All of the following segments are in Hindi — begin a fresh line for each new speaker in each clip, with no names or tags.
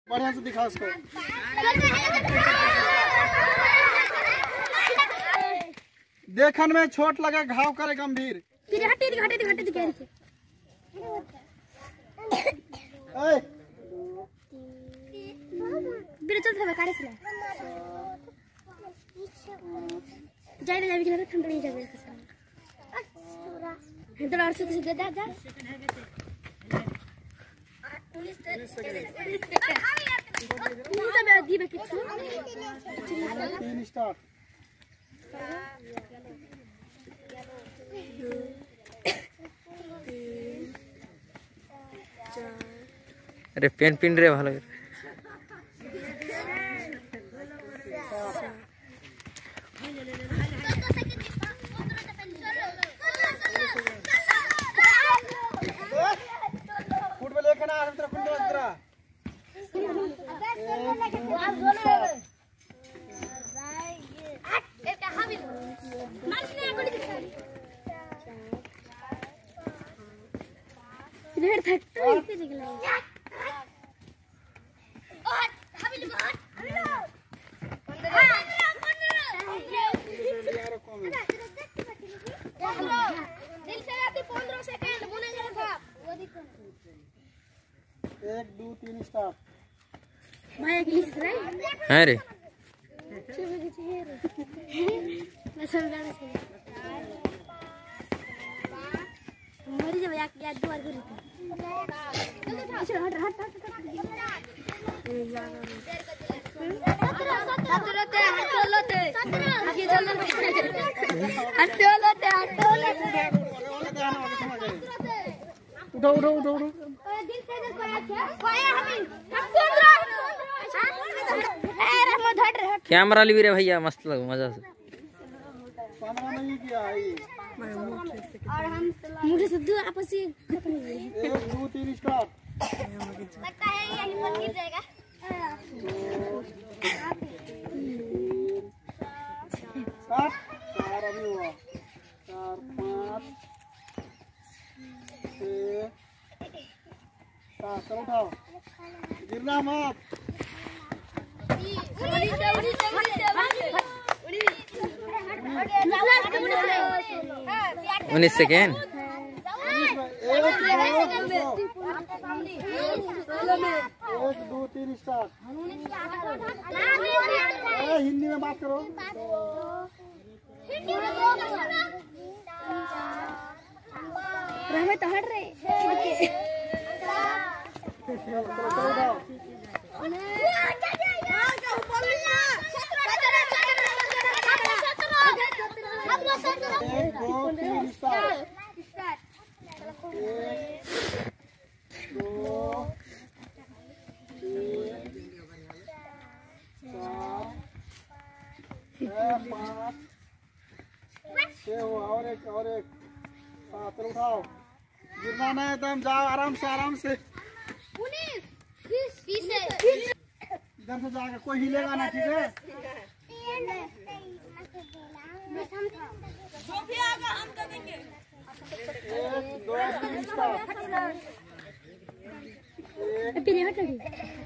बढ़िया से दिखा उसको। देखन में छोट लगे घाव करे गंभीर।
अरे पेन पिन रे ভালো
फुटबॉल लेके ना अंदर अंदर
इधर फैक्ट्री से निकला
एक दो तीन स्टार
भाई अगली से
है रे
मरी जब याद दो बार करी चलो हट हट हट
उठो उठो उठो उठो
कैमरा ली रे भैया मस्त लग मजा से
नहीं किया
मुझे सिद्धू आपस में
एक दो तीन स्टार
लगता है यही पर गिर जाएगा
चार अभी हुआ 4 5 6 7 चलो उठाओ गिरना मत
19 सेकेंड
एक दो तीन स्टार हिंदी में बात करो
तो हट रहे
एक दो तीन स्टार 1 2 3 4 5 6 और एक 7 उठाओ गिरना नहीं तुम जाओ आराम से
19 20
इधर से जाकर कोई हिलेगा ना ठीक है हम तो देंगे 1 2 3 स्टार
पीने हट लगी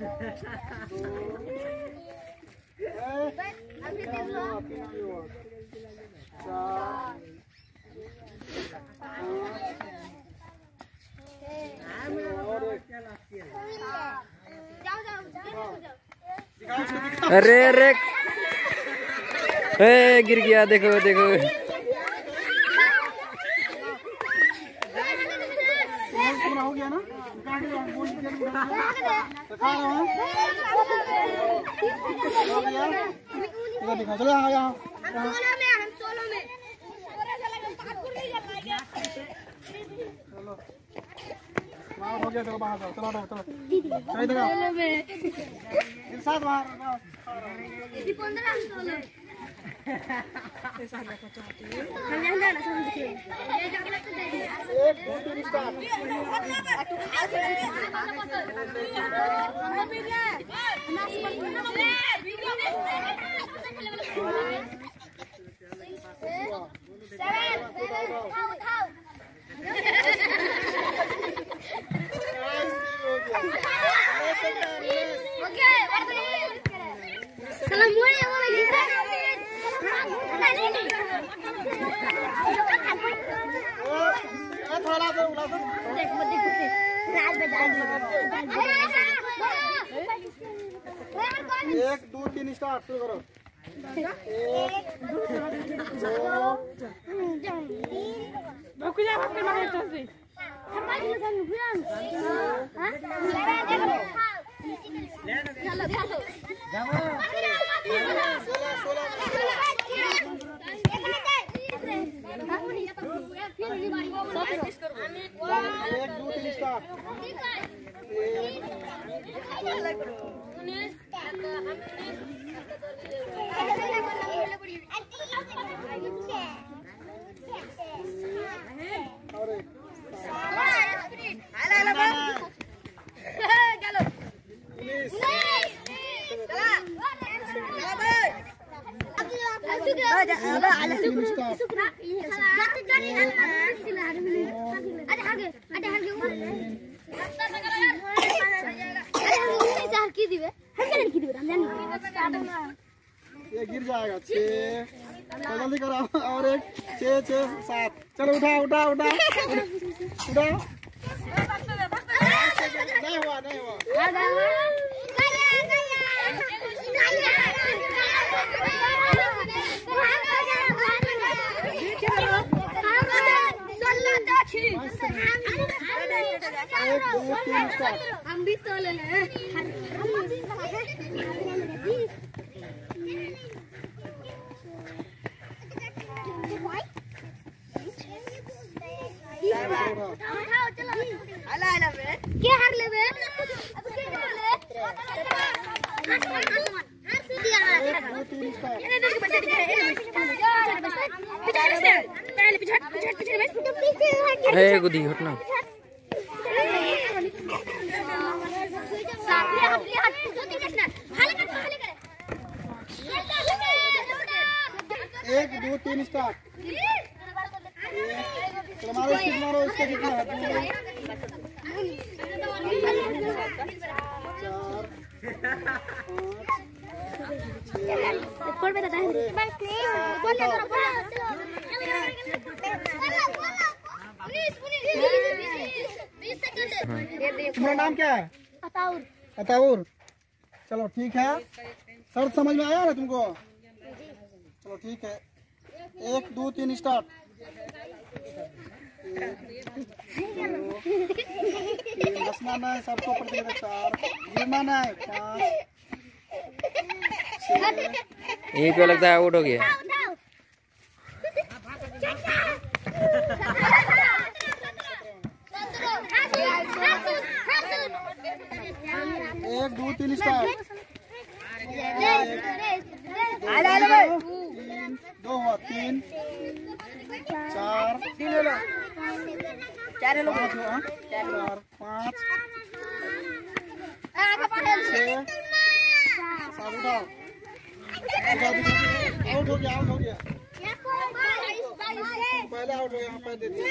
अरे अरे ए गिर गया देखो देखो
हो गया ना दिखा चलो यहाँ हो गया चलो बाहर चलो साथ बाहर थोड़ा ला दो
देख मत देख रात बजा दे
1 2 3 स्टार्ट शुरू करो 1 2
रुक जा भाग मारे तो से हमारी लसन गुलाम हां चलो चलो
जाओ ये गिर जाएगा 6 जल्दी करो और एक 6 6 7 चलो उठा उठा उठा उठा नहीं हुआ
हम भी तो ले क्या हार लेबे अब के ले 1 2 3 स्टार्ट
ए गुदी हटना
एक 2 3 स्टार्ट चलो मारो स्किप मारो इसका कितना है
4 पे बता
तुम्हारा नाम क्या है अताउर चलो ठीक है शर्त समझ में आया ना तुमको चलो ठीक है 1 2 3 स्टार्ट हंसना ना है सबको प्रतियोगिता 4 गिरना ना है 5
यहीं पे लगता है आउट हो गया
1 2 3 स्टार्ट 2 हुआ 3 4 5 आउट हो गया पहले आउट हो गया यहाँ पे दे दिया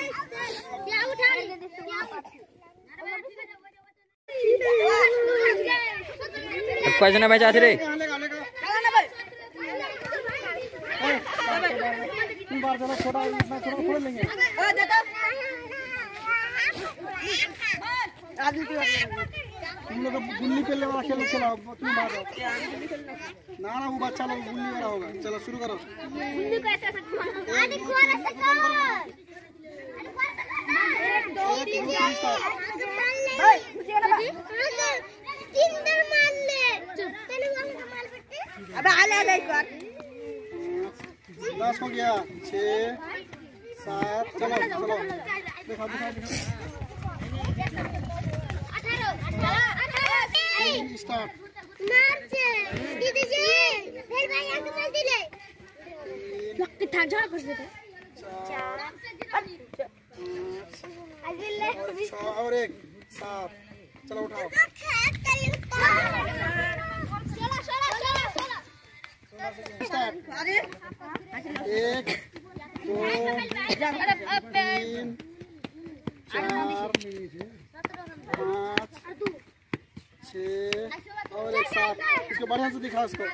कैसे ना बचा रे
तीन बार चलो छोटा इतना छोटा खोल लेंगे तुम लोग गुल्ली पे वाला खेल चलो तुम बात ना वो बच्चा लोग गुल्ली वाला होगा चलो शुरू करो दस हो गया 6 7 चलो दिखा स्टार्ट और 1 7 चलो उठाओ स्टार्ट 1 2 3 4 5 6 और 1 7 इसको बढ़िया से दिखा इसको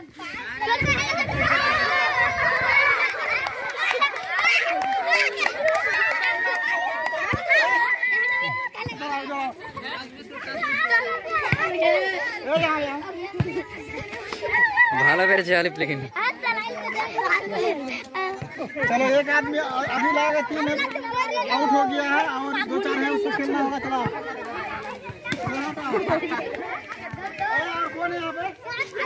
ভালো পেরেছে আলিফ लेकिन
चलो एक आदमी अभी लाएगा 3 आउट हो गया है और 2-4 है उसको खेलना होगा। चलो कौन है यहाँ पे?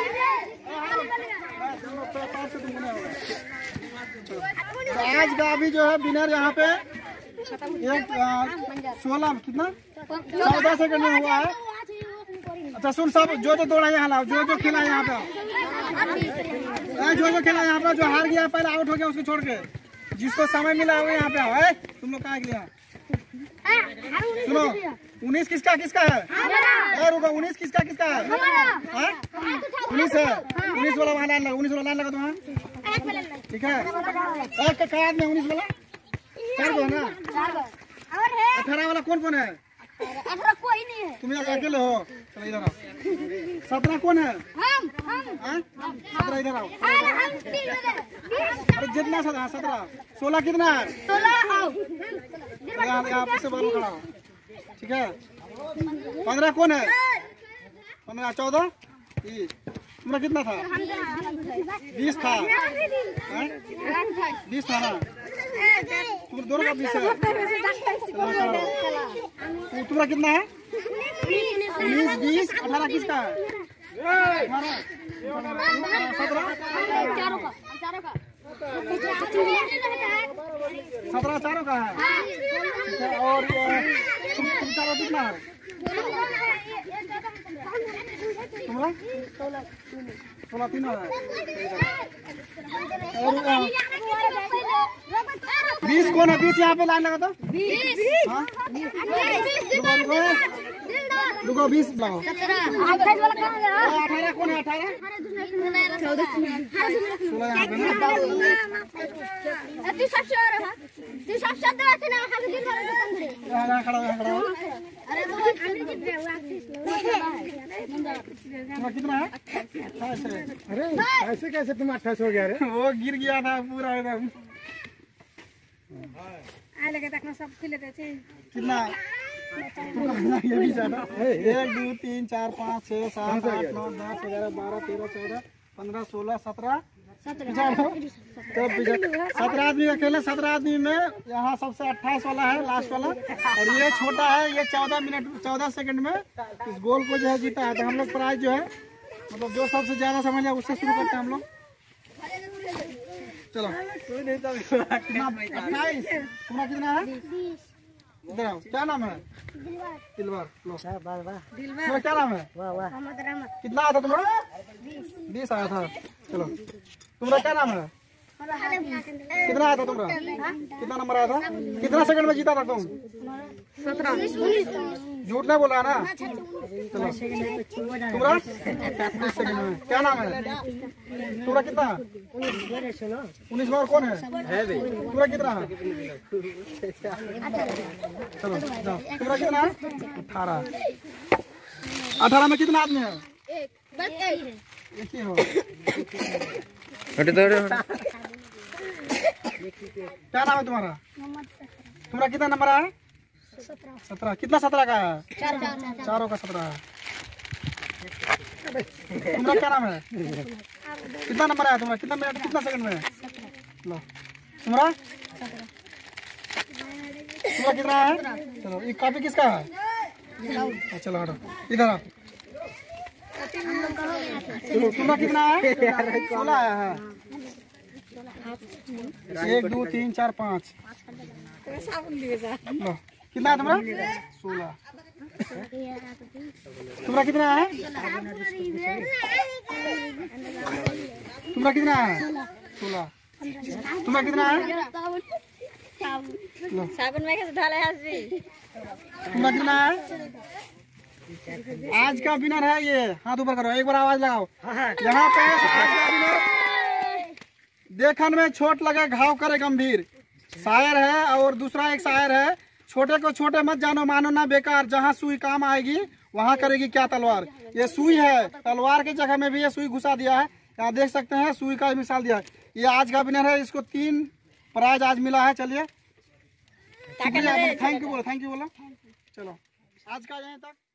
आज का अभी जो है विनर यहाँ पे एक 16 कितना 14 सेकंड में हुआ है। अच्छा सुन सब जो दौड़ा यहाँ लाओ, जो खेला यहाँ पे, जो खेला यहाँ पे, जो हार गया पहले आउट हो गया उसको छोड़ के, जिसको समय मिला वो यहाँ पे आओ। तुम लोग कहाँ गया? सुनो 19 किसका है? रुको 19 किसका है? 19 है। 19 वाला वहाँ लाइन लगा, 19 वाला लाइन लगा तो वहाँ ठीक है। एक क्या आदमी 19 वाला 4 को है ना? 18 वाला कौन है?
18 कोई नहीं है।
तुम अकेले हो। चलो इधर आओ। 17 कौन है?
हम
17 इधर आओ। अरे जितना 17 16 कितना है?
16 आओ।
यहाँ से बाहर खड़ा हो ठीक है। 15 कौन है? 15 14 तुम्हारा कितना था? 20 था। 20 था ना? तुम दोनों का 20 है। तुम्हारा कितना है? 19 20 18 किसका है? 17 चारों का है ठीक है। और तुम चारों कितना है? तुम्हारा 16 तीनों है। और 20 कौन है? 20 यहाँ पे लाइन लगा तो 20 रुको 20 लगाओ। 18 कौन है? 18 16 यहाँ पे ना खड़ा कितना है? अरे ऐसे कैसे तुम 28 हो गया? रे वो गिर गया था पूरा एकदम। कितना? 1 2 3 4 5 6 7 8 9 10 11 12 13 14 15 16 17 17 आदमी अकेले। 17 आदमी में यहाँ सबसे 28 वाला है लास्ट वाला, और ये छोटा है। ये 14 मिनट 14 सेकंड में इस गोल को जो है जीता है। तो हम लोग प्राइज जो है मतलब जो सबसे ज्यादा समझ लिया उससे शुरू करते हैं हम लोग। चलो 28 तुम्हारा कितना है? इधर आओ। क्या नाम है? दिलवर। तुम्हारा क्या नाम है? कितना आया था तुम्हारा? 20 आया था। चलो तुम्हारा क्या नाम है? कितना आया था तुम्हारा? कितना नंबर आया था? कितना सेकंड में जीता था तुम? 17। झूठ नहीं बोला ना? चलो तुम्हारा 35 सेकंड में। क्या नाम है तुम्हारा? कितना? 19 बार कौन है? तुम्हारा कितना है? चलो जाओ। तुम्हारा कितना है? 18 में कितना आदमी है? एक ही हो। क्या नाम है तुम्हारा? तुम्हारा कितना नंबर है? 17। कितना 17 का है? चारों का 17 है। तुम्हारा क्या नाम है? कितना नंबर है तुम्हारा? कितना मिनट कितना सेकंड में? लो तुम्हारा कितना है? चलो ये कॉपी किसका है? चलो हटो इधर आओ। चलो तुम्हारा कितना है? 16 आया है। 1 2 3 4 5 लो कितना है तुम्हारा? 16। तुम्हारा कितना है? तुम्हारा कितना है? 16। तुम्हारा कितना है?
साबुन में कैसे डाला है हंसी?
तुम्हारा कितना है? आज का विनर है ये। हाथ ऊपर करो, एक बार आवाज लगाओ। यहाँ पे आज का विनर देखन में छोट लगे घाव करे गंभीर शायर है। और दूसरा एक शायर है, छोटे को छोटे मत जानो मानो ना बेकार, जहाँ सुई काम आएगी वहाँ करेगी क्या तलवार। ये सुई है, तलवार की जगह में भी ये सुई घुसा दिया है। यहाँ देख सकते हैं सुई का मिसाल दिया है। ये आज का विनर है, इसको 3 प्राइज आज मिला है। चलिए थैंक यू बोलो। चलो आज का यहीं तक।